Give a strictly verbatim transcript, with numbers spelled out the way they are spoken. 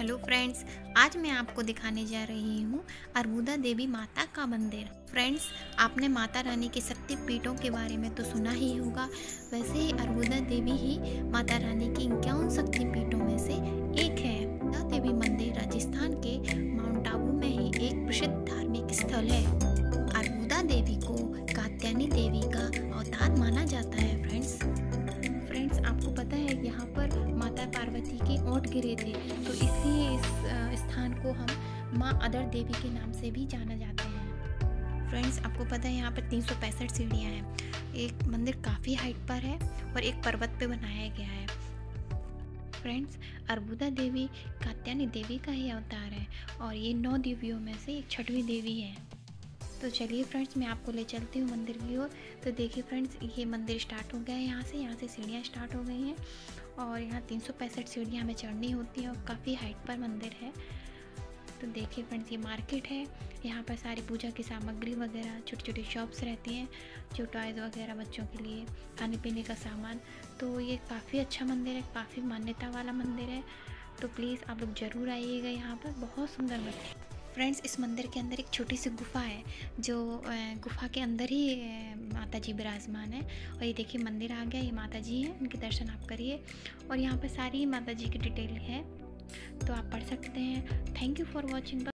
Hello friends, आज मैं आपको दिखाने जा रही हूँ अरबुदा देवी माता का मंदिर। फ्रेंड्स, आपने माता रानी के शक्ति पीठों के बारे में तो सुना ही होगा। वैसे ही अरबुदा देवी ही माता रानी की इक्यावन शक्ति पीठों में से एक है। अरबुदा देवी मंदिर राजस्थान के माउंट आबू में ही एक प्रसिद्ध धार्मिक स्थल है। अरबुदा देवी को कात्यायनी देवी का अवतार माना जाता है। फ्रेंड्स फ्रेंड्स आपको पता है यहाँ पर माता पार्वती के ओंठ गिरे थे, तो इसलिए इस स्थान को हम माँ अदर देवी के नाम से भी जाना जाता है। फ्रेंड्स आपको पता है यहाँ पर तीन सौ पैंसठ सीढ़ियाँ हैं। एक मंदिर काफ़ी हाइट पर है और एक पर्वत पे बनाया गया है। फ्रेंड्स अरबुदा देवी कात्यायनी देवी का ही अवतार है और ये नौ देवियों में से एक छठवीं देवी है। तो चलिए फ्रेंड्स, मैं आपको ले चलती हूँ मंदिर की ओर। तो देखिए फ्रेंड्स, ये मंदिर स्टार्ट हो गया है। यहाँ से यहाँ से सीढ़ियाँ स्टार्ट हो गई हैं और यहाँ तीन सौ पैंसठ सीढ़ियाँ हमें चढ़नी होती हैं और काफ़ी हाइट पर मंदिर है। तो देखिए फ्रेंड्स, ये मार्केट है। यहाँ पर सारी पूजा की सामग्री वगैरह, छोटी छोटी शॉप्स रहती हैं, जो टॉयज़ वगैरह बच्चों के लिए, खाने पीने का सामान। तो ये काफ़ी अच्छा मंदिर है, काफ़ी मान्यता वाला मंदिर है। तो प्लीज़ आप लोग ज़रूर आइएगा, यहाँ पर बहुत सुंदर मंदिर है। फ्रेंड्स इस मंदिर के अंदर एक छोटी सी गुफा है, जो गुफा के अंदर ही माता जी विराजमान है। और ये देखिए मंदिर आ गया, ये माता जी हैं, उनके दर्शन आप करिए। और यहाँ पर सारी माता जी की डिटेल है, तो आप पढ़ सकते हैं। Thank you for watching.